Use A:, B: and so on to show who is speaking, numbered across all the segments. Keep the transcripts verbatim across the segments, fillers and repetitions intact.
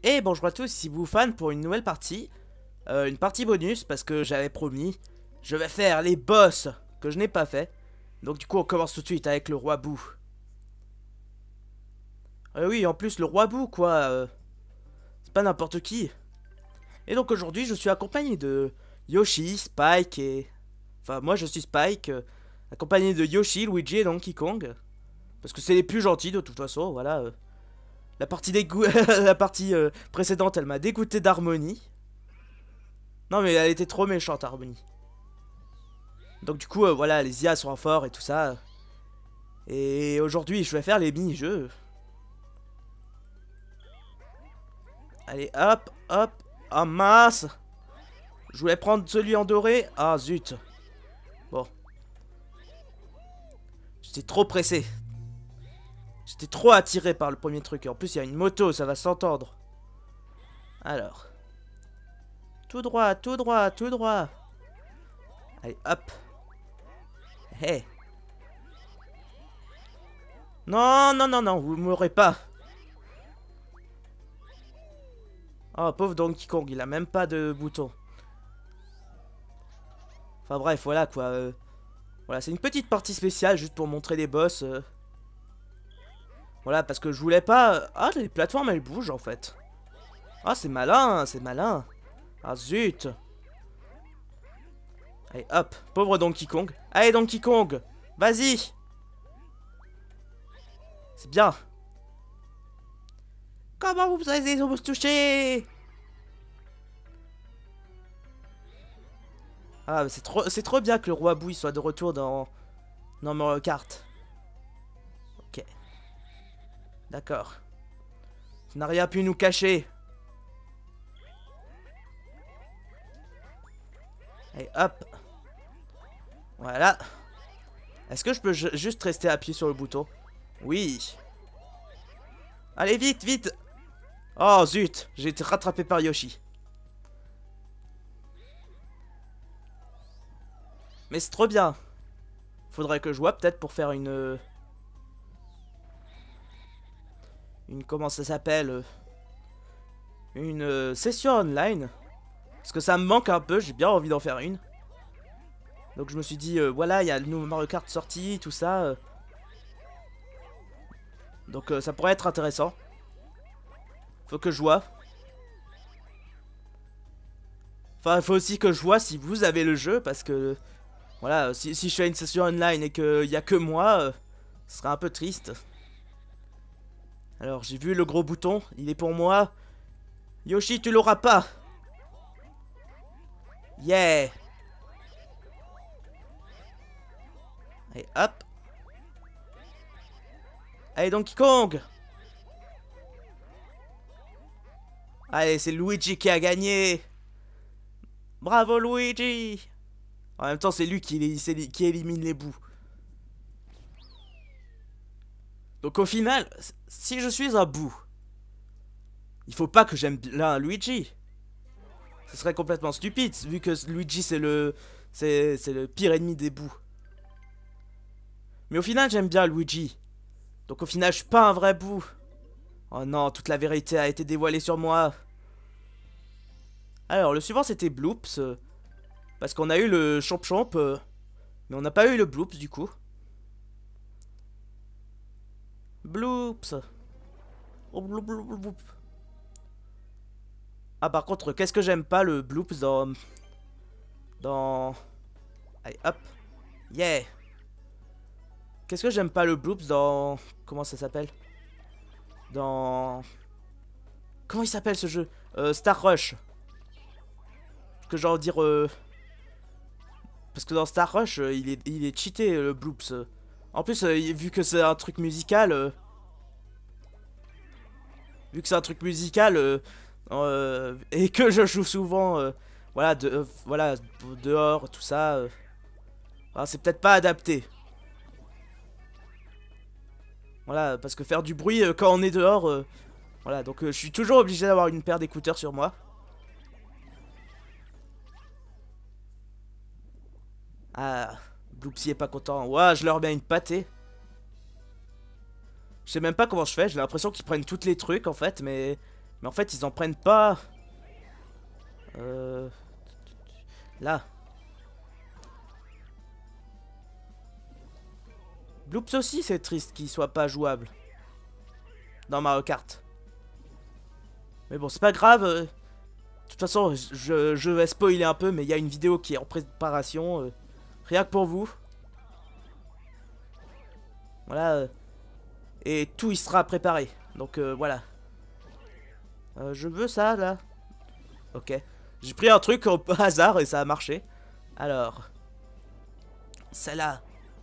A: Et bonjour à tous, ici Woofan pour une nouvelle partie. Euh, une partie bonus parce que j'avais promis. Je vais faire les boss que je n'ai pas fait. Donc du coup on commence tout de suite avec le roi Boo. Euh, oui, en plus le roi Boo quoi. Euh, C'est pas n'importe qui. Et donc aujourd'hui je suis accompagné de Yoshi, Spike et... Enfin moi je suis Spike. euh, accompagné de Yoshi, Luigi et Donkey Kong. Parce que c'est les plus gentils de toute façon, voilà. euh. La partie, dégo... la partie euh, précédente, elle m'a dégoûté d'Harmonie. Non, mais elle était trop méchante, Harmonie. Donc, du coup, euh, voilà, les I A sont forts et tout ça. Et aujourd'hui, je vais faire les mini-jeux. Allez, hop, hop. Ah, mince. Je voulais prendre celui en doré. Ah, zut. Bon. J'étais trop pressé. J'étais trop attiré par le premier truc. Et en plus, il y a une moto, ça va s'entendre. Alors. Tout droit, tout droit, tout droit. Allez, hop. Hé. Hey. Non, non, non, non, vous m'aurez pas. Oh, pauvre Donkey Kong, il a même pas de bouton. Enfin bref, voilà quoi. Euh, voilà, c'est une petite partie spéciale juste pour montrer les boss. Euh. Voilà, parce que je voulais pas... euh, Ah, les plateformes, elles bougent en fait. Ah, c'est malin, c'est malin. Ah, zut. Allez, hop, pauvre Donkey Kong. Allez, Donkey Kong, vas-y. C'est bien. Comment vous allez vous toucher? Ah, c'est trop, c'est trop bien que le roi Bouille soit de retour dans, dans Mario Kart. Ok. D'accord. Tu n'as rien pu nous cacher. Allez, hop. Voilà. Est-ce que je peux juste rester appuyé sur le bouton? Oui. Allez, vite, vite. Oh, zut. J'ai été rattrapé par Yoshi. Mais c'est trop bien. Faudrait que je vois peut-être pour faire une... Une... Comment ça s'appelle? Une euh, session online. Parce que ça me manque un peu, j'ai bien envie d'en faire une. Donc je me suis dit, euh, voilà, il y a le nouveau Mario Kart sorti, tout ça. Euh. Donc euh, ça pourrait être intéressant. Faut que je vois. Enfin, il faut aussi que je vois si vous avez le jeu, parce que... Voilà, si, si je fais une session online et qu'il n'y a que moi, euh, ce serait un peu triste. Alors, j'ai vu le gros bouton, il est pour moi. Yoshi, tu l'auras pas. Yeah. Allez, hop. Allez, Donkey Kong. Allez, c'est Luigi qui a gagné. Bravo, Luigi. En même temps, c'est lui qui, qui élimine les bouts. Donc au final, si je suis un bout, il faut pas que j'aime bien Luigi. Ce serait complètement stupide, vu que Luigi c'est le... C'est le pire ennemi des bouts. Mais au final, j'aime bien Luigi. Donc au final, je suis pas un vrai bout. Oh non, toute la vérité a été dévoilée sur moi. Alors, le suivant c'était Bloops. Parce qu'on a eu le Chomp Chomp. Euh, mais on n'a pas eu le Bloops du coup. Bloops. Oh, bloop, bloop, bloop. Ah, par contre, qu'est-ce que j'aime pas le Bloops dans... Dans... Allez, hop. Yeah. Qu'est-ce que j'aime pas le Bloops dans... Comment ça s'appelle? Dans... Comment il s'appelle ce jeu? euh, Star Rush. Parce que j'ai envie de dire... Euh... Parce que dans Star Rush, euh, il, est, il est cheaté, le Bloops. En plus, euh, vu que c'est un truc musical... Euh... Vu que c'est un truc musical... Euh... Euh... Et que je joue souvent... Euh... Voilà, de, euh, voilà, dehors, tout ça... Euh... Alors, c'est peut-être pas adapté. Voilà, parce que faire du bruit euh, quand on est dehors... Euh... Voilà, donc euh, je suis toujours obligé d'avoir une paire d'écouteurs sur moi. Ah, Bloopsy est pas content. Ouah, je leur mets une pâtée. Je sais même pas comment je fais, j'ai l'impression qu'ils prennent tous les trucs en fait, mais Mais en fait, ils en prennent pas. Euh... Là. Bloops aussi, c'est triste qu'il soit pas jouable. Dans Mario Kart. Mais bon, c'est pas grave. euh, De toute façon, je, je vais spoiler un peu, mais il y a une vidéo qui est en préparation. euh, Rien que pour vous. Voilà. euh, Et tout, il sera préparé. Donc, euh, voilà. Euh, je veux ça, là. Ok. J'ai pris un truc au hasard et ça a marché. Alors. Celle-là.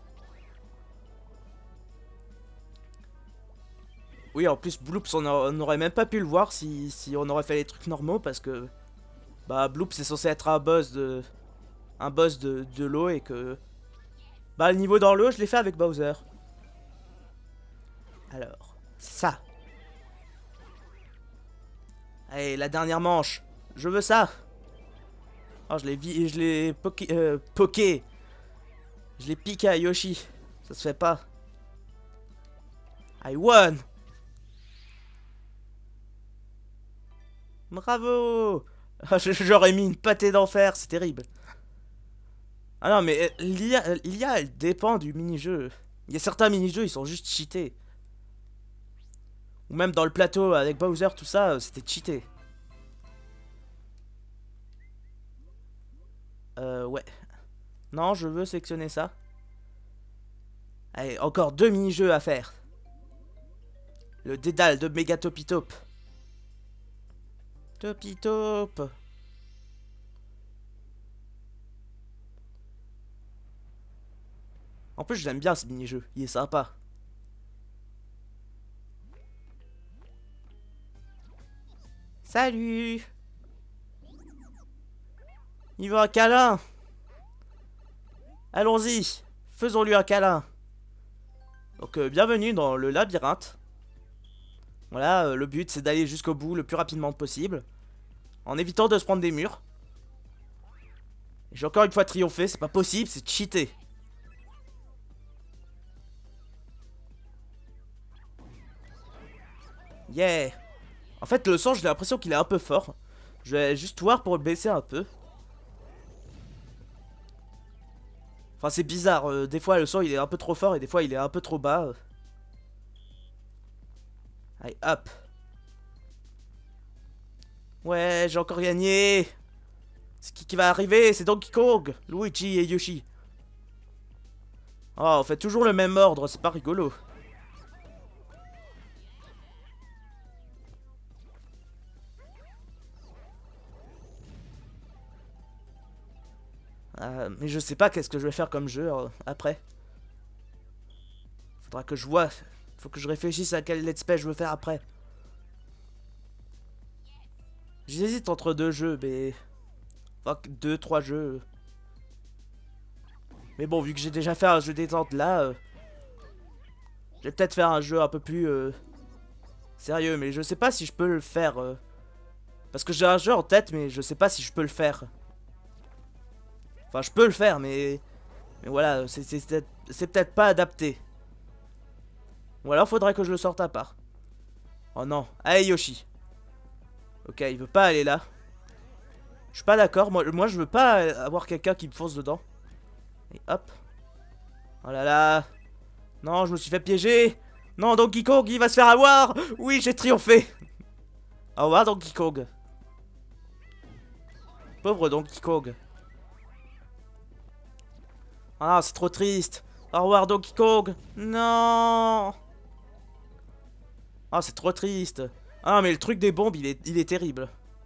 A: Oui, en plus, Bloops, on n'aurait même pas pu le voir si, si on aurait fait les trucs normaux parce que. Bah, Bloops c'est censé être un boss de. Un boss de, de l'eau et que. Bah, le niveau dans l'eau, je l'ai fait avec Bowser. Alors, c'est ça. Allez, la dernière manche. Je veux ça. Oh, je l'ai vi... je l'ai poké... Euh, poké. Je l'ai piqué à Yoshi. Ça se fait pas. I won. Bravo. J'aurais mis une pâtée d'enfer, c'est terrible. Ah non, mais l'I A, l'I A, elle dépend du mini-jeu. Il y a certains mini-jeux, ils sont juste cheatés. Ou même dans le plateau avec Bowser, tout ça, c'était cheaté. Euh, ouais. Non, je veux sélectionner ça. Allez, encore deux mini-jeux à faire. Le dédale de Méga Topitop. Topitop. En plus, j'aime bien ce mini-jeu. Il est sympa. Salut. Il veut un câlin. Allons-y. Faisons-lui un câlin. Donc, euh, bienvenue dans le labyrinthe. Voilà, euh, le but, c'est d'aller jusqu'au bout le plus rapidement possible. En évitant de se prendre des murs. J'ai encore une fois triomphé, c'est pas possible, c'est cheaté. Yeah. En fait, le son, j'ai l'impression qu'il est un peu fort. Je vais juste voir pour le baisser un peu. Enfin, c'est bizarre. Euh, des fois, le son, il est un peu trop fort et des fois, il est un peu trop bas. Allez, hop. Ouais, j'ai encore gagné. C'est qui qui va arriver? C'est Donkey Kong, Luigi et Yoshi. Oh, on fait toujours le même ordre, c'est pas rigolo. Euh, mais je sais pas qu'est-ce que je vais faire comme jeu euh, après. Faudra que je vois. Faut que je réfléchisse à quel let's play je veux faire après. J'hésite entre deux jeux, mais... Enfin, deux, trois jeux. Mais bon, vu que j'ai déjà fait un jeu détente là... Euh... Je vais peut-être faire un jeu un peu plus... Euh... Sérieux, mais je sais pas si je peux le faire. Euh... Parce que j'ai un jeu en tête, mais je sais pas si je peux le faire. Enfin, je peux le faire, mais... Mais voilà, c'est peut-être pas adapté. Ou alors, faudrait que je le sorte à part. Oh non. Allez, Yoshi. Ok, il veut pas aller là. Je suis pas d'accord. Moi, moi, je veux pas avoir quelqu'un qui me fonce dedans. Et hop. Oh là là. Non, je me suis fait piéger. Non, Donkey Kong, il va se faire avoir. Oui, j'ai triomphé. Au revoir, Donkey Kong. Pauvre Donkey Kong. Ah, c'est trop triste. Au revoir, Donkey Kong. Non. Ah, c'est trop triste. Ah, mais le truc des bombes, il est, il est terrible.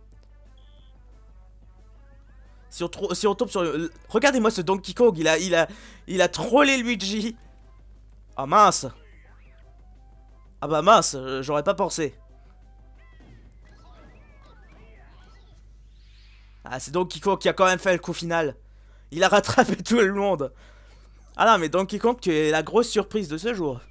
A: Si on, si on tombe sur le... Regardez-moi ce Donkey Kong, il a, il a, il a trollé Luigi. Ah mince. Ah bah mince, j'aurais pas pensé. Ah, c'est Donkey Kong qui a quand même fait le coup final. Il a rattrapé tout le monde. Ah non, mais Donkey Kong, tu es la grosse surprise de ce jour.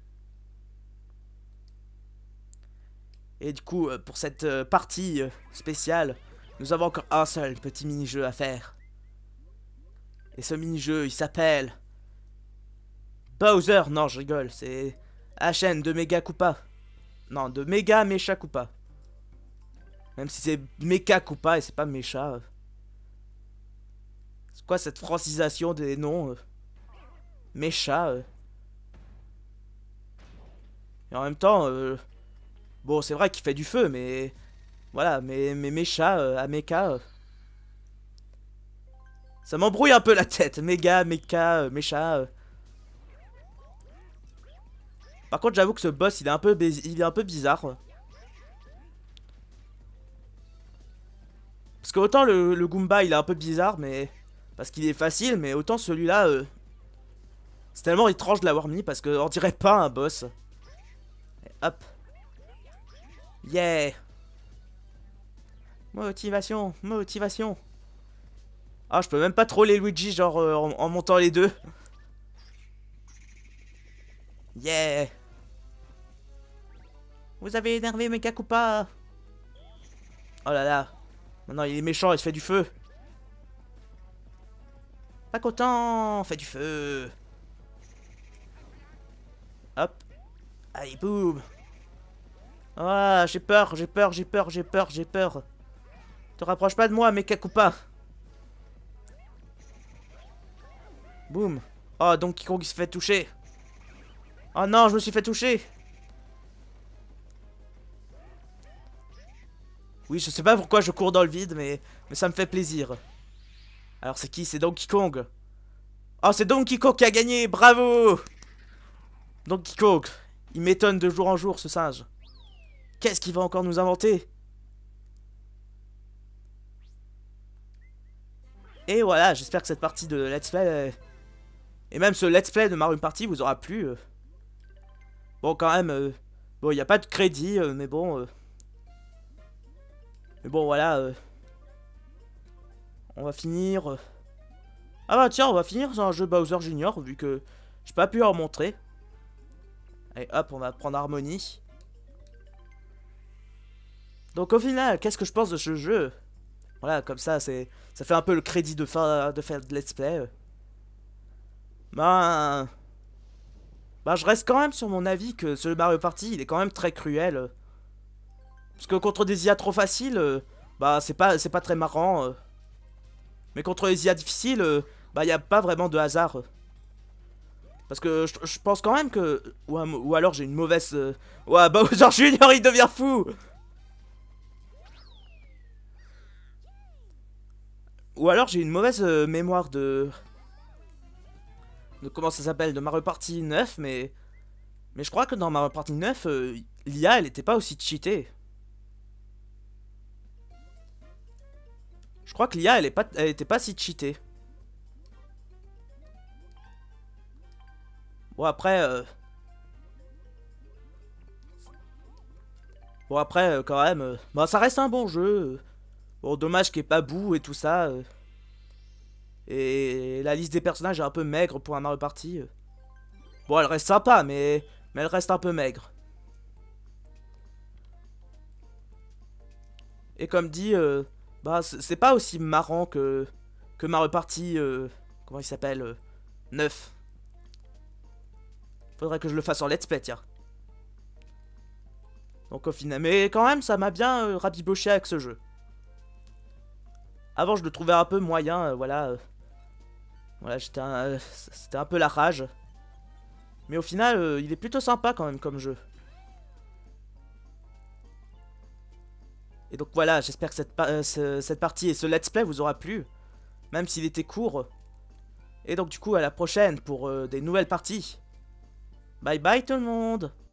A: Et du coup, pour cette partie spéciale, nous avons encore un seul petit mini-jeu à faire. Et ce mini-jeu, il s'appelle... Bowser, non, je rigole, c'est... H N de Mega Koopa. Non, de Mega Mecha Koopa. Même si c'est Mecha Koopa et c'est pas Mecha. euh. C'est quoi cette francisation des noms euh. Mecha. euh. Et en même temps, euh, bon, c'est vrai qu'il fait du feu, mais voilà, mais, mais Mecha euh, à Mecha, euh, ça m'embrouille un peu la tête. Méga, Mecha, euh, Mecha. euh. Par contre, j'avoue que ce boss, il est un peu, bais- il est un peu bizarre. Parce que autant le, le Goomba, il est un peu bizarre, mais parce qu'il est facile, mais autant celui-là, euh, c'est tellement étrange de l'avoir mis parce que on dirait pas un boss. Et hop. Yeah. Motivation, motivation. Ah, je peux même pas troller Luigi, genre euh, en, en montant les deux. Yeah. Vous avez énervé Mecha Koopa. Oh là là. Maintenant, il est méchant, il se fait du feu. Pas content, fait du feu. Hop. Allez, boum. Ah, j'ai peur, j'ai peur, j'ai peur, j'ai peur, j'ai peur. Te rapproche pas de moi, Mecha Koopa. Boum. Oh, Donkey Kong il se fait toucher. Oh non, je me suis fait toucher. Oui, je sais pas pourquoi je cours dans le vide, mais, mais ça me fait plaisir. Alors c'est qui? C'est Donkey Kong. Oh, c'est Donkey Kong qui a gagné, bravo. Donkey Kong. Il m'étonne de jour en jour, ce singe. Qu'est-ce qu'il va encore nous inventer? Et voilà, j'espère que cette partie de Let's Play... Et même ce Let's Play de Mario Party vous aura plu. euh. Bon, quand même... euh, Bon, il n'y a pas de crédit, euh, mais bon... euh, Mais bon, voilà... euh, On va finir... euh, Ah bah tiens, on va finir sur un jeu Bowser Junior, vu que j'ai pas pu en montrer. Allez, hop, on va prendre Harmony. Donc au final, qu'est-ce que je pense de ce jeu? Voilà, comme ça, c'est, ça fait un peu le crédit de fin de faire de let's play. Ben, ben, je reste quand même sur mon avis que ce Mario Party, il est quand même très cruel. Parce que contre des I A trop faciles, euh, bah c'est pas, c'est pas très marrant. euh. Mais contre les I A difficiles, euh, bah y a pas vraiment de hasard. euh. Parce que je, je pense quand même que... Ou, ou alors j'ai une mauvaise... euh, Ouais, Bowser Junior il devient fou. Ou alors j'ai une mauvaise euh, mémoire de... De comment ça s'appelle, de Mario Party neuf, mais... Mais je crois que dans Mario Party neuf, euh, l'I A elle était pas aussi cheatée. Je crois que l'I A elle, est pas, elle était pas si cheatée. Bon après... Euh... Bon après euh, quand même... euh, Bah ça reste un bon jeu. Bon dommage qu'il n'y ait pas Boo et tout ça. euh. Et la liste des personnages est un peu maigre pour un Mario Party. euh. Bon elle reste sympa mais... Mais elle reste un peu maigre. Et comme dit... euh, Bah c'est pas aussi marrant que... Que Mario Party... euh, Comment il s'appelle euh, neuf. Faudrait que je le fasse en let's play tiens. Donc au final, mais quand même ça m'a bien euh, rabiboché avec ce jeu. Avant je le trouvais un peu moyen, euh, voilà. euh, Voilà, j'étais un, euh, c'était un peu la rage. Mais au final, euh, il est plutôt sympa quand même comme jeu. Et donc voilà, j'espère que cette, pa euh, ce- cette partie et ce let's play vous aura plu. Même s'il était court. Et donc du coup à la prochaine pour euh, des nouvelles parties. Bye bye tout le monde.